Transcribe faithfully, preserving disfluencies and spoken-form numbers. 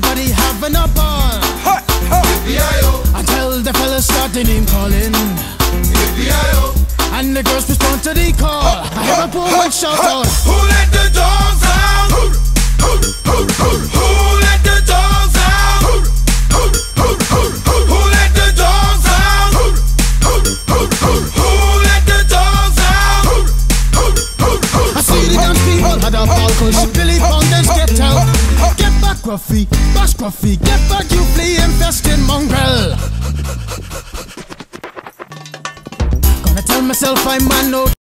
everybody having a ball. Until the fellas start the name calling, and the girls respond to the call. I hear a poor one shout out, who let the dogs out? Who let the dogs out? Who let the dogs out? Who let the dogs out? I see the dance people had a ball push. Billy Fountains get out. Get back, Gruffy, bash Gruffy. Get back, you flea infested mongrel. Gonna tell myself I'm man, no